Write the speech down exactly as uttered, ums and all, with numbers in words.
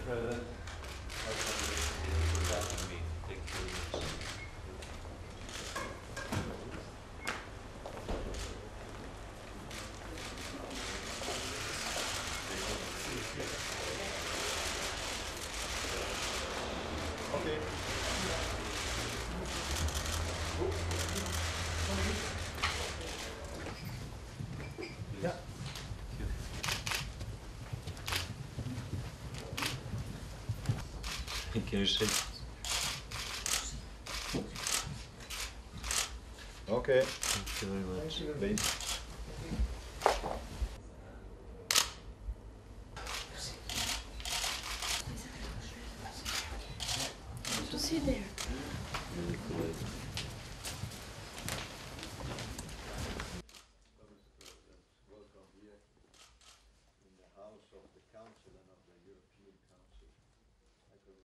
President. Okay. Yeah. Can you shake? Okay. Thank you very much. Please. To sit there. Really cool. Welcome here in the house of the council and of the